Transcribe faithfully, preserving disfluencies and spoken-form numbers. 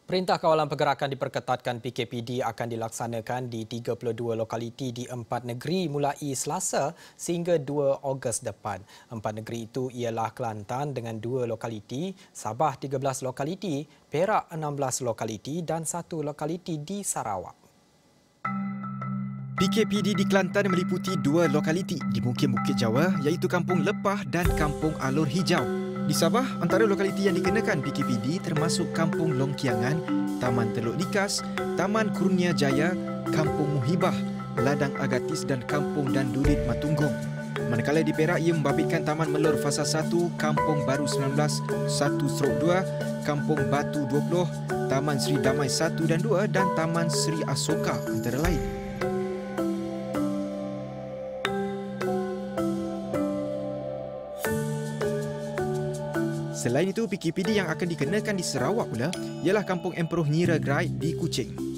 Perintah Kawalan Pergerakan diperketatkan P K P D akan dilaksanakan di tiga puluh dua lokaliti di empat negeri mulai Selasa sehingga dua Ogos depan. Empat negeri itu ialah Kelantan dengan dua lokaliti, Sabah tiga belas lokaliti, Perak enam belas lokaliti dan satu lokaliti di Sarawak. P K P D di Kelantan meliputi dua lokaliti di mukim Bukit Jawa iaitu Kampung Lepah dan Kampung Alur Hijau. Di Sabah, antara lokaliti yang dikenakan P K P D termasuk Kampung Longkiangan, Taman Teluk Likas, Taman Kurnia Jaya, Kampung Muhibah, Ladang Agatis dan Kampung Dandurit Matunggong. Manakala di Perak ia membabitkan Taman Melur Fasa satu, Kampung Baru sembilan belas, satu dua, Kampung Batu dua puluh, Taman Seri Damai satu dan dua dan Taman Seri Asoka antara lain. Selain itu, P K P D yang akan dikenakan di Sarawak pula ialah Kampung Emperoh Nyira Grait di Kuching.